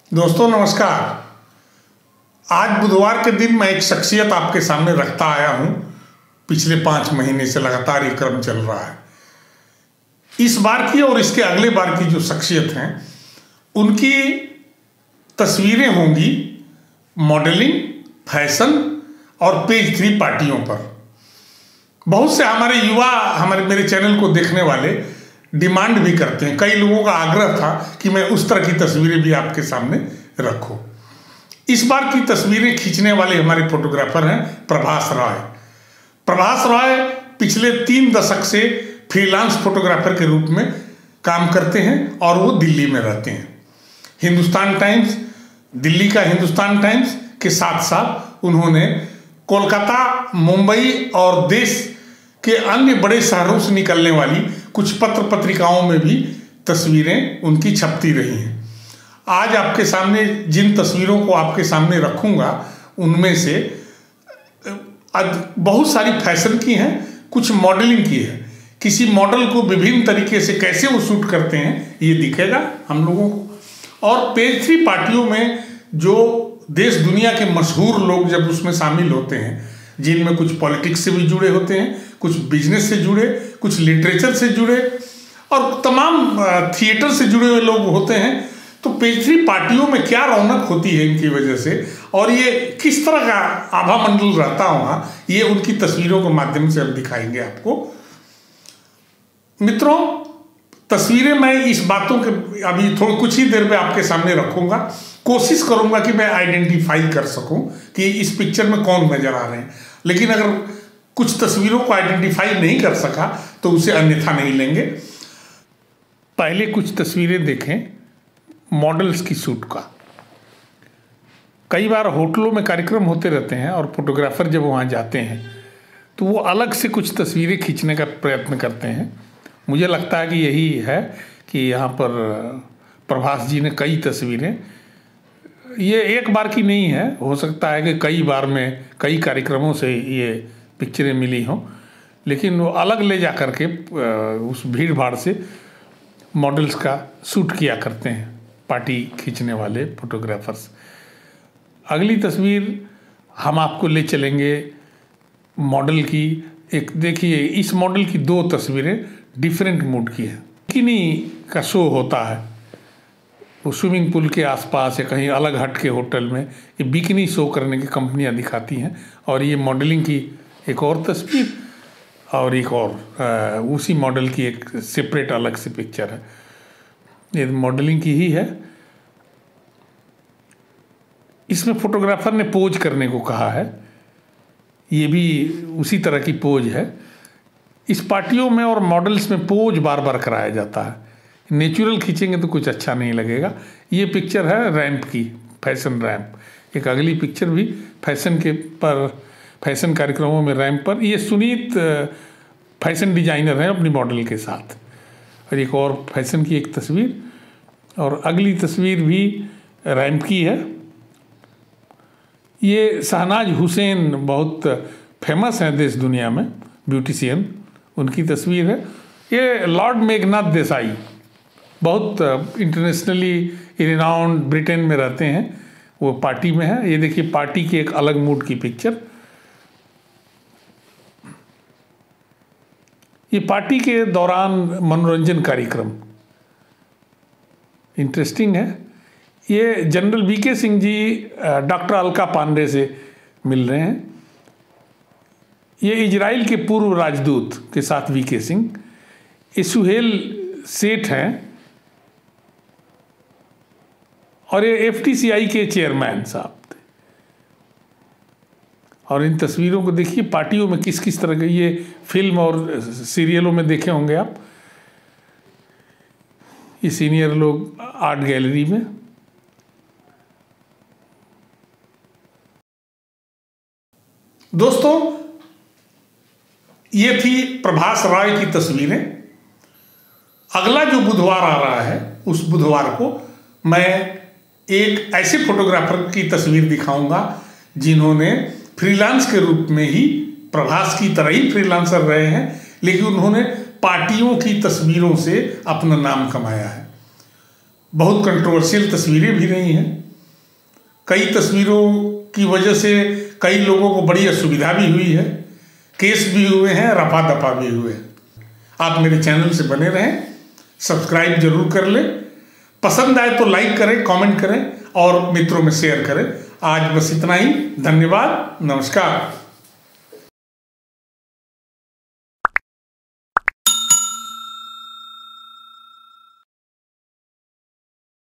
दोस्तों नमस्कार। आज बुधवार के दिन मैं एक शख्सियत आपके सामने रखता आया हूं। पिछले 5 महीने से लगातार ये क्रम चल रहा है। इस बार की और इसके अगले बार की जो शख्सियत हैं उनकी तस्वीरें होंगी मॉडलिंग, फैशन और पेज 3 पार्टियों पर। बहुत से हमारे युवा मेरे चैनल को देखने वाले डिमांड भी करते हैं। कई लोगों का आग्रह था कि मैं उस तरह की तस्वीरें भी आपके सामने रखूं। इस बार की तस्वीरें खींचने वाले हमारे फोटोग्राफर हैं प्रभास रॉय। प्रभास रॉय पिछले 3 दशक से फ्रीलांस फोटोग्राफर के रूप में काम करते हैं और वो दिल्ली में रहते हैं। हिंदुस्तान टाइम्स, दिल्ली का हिंदुस्तान टाइम्स के साथ साथ उन्होंने कोलकाता, मुंबई और देश के अन्य बड़े शहरों से निकलने वाली कुछ पत्र पत्रिकाओं में भी तस्वीरें उनकी छपती रही हैं। आज आपके सामने जिन तस्वीरों को आपके सामने रखूंगा उनमें से बहुत सारी फैशन की हैं, कुछ मॉडलिंग की है। किसी मॉडल को विभिन्न तरीके से कैसे वो शूट करते हैं ये दिखेगा हम लोगों को। और पेज 3 पार्टियों में जो देश दुनिया के मशहूर लोग जब उसमें शामिल होते हैं, जिनमें कुछ पॉलिटिक्स से भी जुड़े होते हैं, कुछ बिजनेस से जुड़े, कुछ लिटरेचर से जुड़े और तमाम थिएटर से जुड़े हुए लोग होते हैं, तो पेज 3 पार्टियों में क्या रौनक होती है इनकी वजह से और ये किस तरह का आभा मंडल रहता होगा, ये उनकी तस्वीरों के माध्यम से हम दिखाएंगे आपको। मित्रों, तस्वीरें मैं इस बातों के अभी कुछ ही देर में आपके सामने रखूंगा। कोशिश करूंगा कि मैं आइडेंटिफाई कर सकूं कि इस पिक्चर में कौन नजर आ रहे हैं, लेकिन अगर कुछ तस्वीरों को आइडेंटिफाई नहीं कर सका तो उसे अन्यथा नहीं लेंगे। पहले कुछ तस्वीरें देखें मॉडल्स की शूट का। कई बार होटलों में कार्यक्रम होते रहते हैं और फोटोग्राफर जब वहाँ जाते हैं तो वो अलग से कुछ तस्वीरें खींचने का प्रयत्न करते हैं। मुझे लगता है कि यही है कि यहाँ पर प्रभास जी ने कई तस्वीरें, ये एक बार की नहीं है, हो सकता है कि कई बार में कई कार्यक्रमों से ये पिक्चरें मिली हों, लेकिन वो अलग ले जा कर के उस भीड़ भाड़ से मॉडल्स का शूट किया करते हैं पार्टी खींचने वाले फोटोग्राफर्स। अगली तस्वीर हम आपको ले चलेंगे मॉडल की। एक देखिए, इस मॉडल की 2 तस्वीरें डिफरेंट मूड की है। बिकिनी का शो होता है, वो स्विमिंग पूल के आसपास या कहीं अलग हट के होटल में ये बिकिनी शो करने की कंपनियां दिखाती हैं। और ये मॉडलिंग की एक और तस्वीर और एक और उसी मॉडल की एक सेपरेट अलग से पिक्चर है। ये मॉडलिंग की ही है। इसमें फोटोग्राफर ने पोज करने को कहा है, ये भी उसी तरह की पोज है। इस पार्टियों में और मॉडल्स में पोज बार बार कराया जाता है। नेचुरल खींचेंगे तो कुछ अच्छा नहीं लगेगा। ये पिक्चर है रैंप की, फैशन रैंप। एक अगली पिक्चर भी फैशन कार्यक्रमों में रैंप पर। ये सुनीत फैशन डिजाइनर हैं अपनी मॉडल के साथ। और एक और फैशन की एक तस्वीर और अगली तस्वीर भी रैंप की है। ये शहनाज हुसैन बहुत फेमस हैं देश दुनिया में, ब्यूटिशियन, उनकी तस्वीर है। ये लॉर्ड मेघनाथ देसाई बहुत इंटरनेशनली रिनाउंड ब्रिटेन में रहते हैं, वो पार्टी में है। ये देखिए पार्टी की एक अलग मूड की पिक्चर। ये पार्टी के दौरान मनोरंजन कार्यक्रम इंटरेस्टिंग है। ये जनरल वीके सिंह जी डॉक्टर अलका पांडे से मिल रहे हैं। ये इजराइल के पूर्व राजदूत के साथ वीके सिंह। ये सुहेल सेठ हैं और ये FTCI के चेयरमैन साहब थे। और इन तस्वीरों को देखिए पार्टियों में किस किस तरह के, ये फिल्म और सीरियलों में देखे होंगे आप। ये सीनियर लोग आर्ट गैलरी में। दोस्तों, ये थी प्रभास रॉय की तस्वीरें। अगला जो बुधवार आ रहा है उस बुधवार को मैं एक ऐसे फोटोग्राफर की तस्वीर दिखाऊंगा जिन्होंने फ्रीलांस के रूप में ही प्रभास की तरह ही फ्रीलांसर रहे हैं, लेकिन उन्होंने पार्टियों की तस्वीरों से अपना नाम कमाया है। बहुत कंट्रोवर्शियल तस्वीरें भी रही हैं। कई तस्वीरों की वजह से कई लोगों को बड़ी असुविधा भी हुई है, केस भी हुए हैं, रफा दफा भी हुए हैं। आप मेरे चैनल से बने रहें, सब्सक्राइब जरूर कर लें, पसंद आए तो लाइक करें, कमेंट करें और मित्रों में शेयर करें। आज बस इतना ही। धन्यवाद, नमस्कार।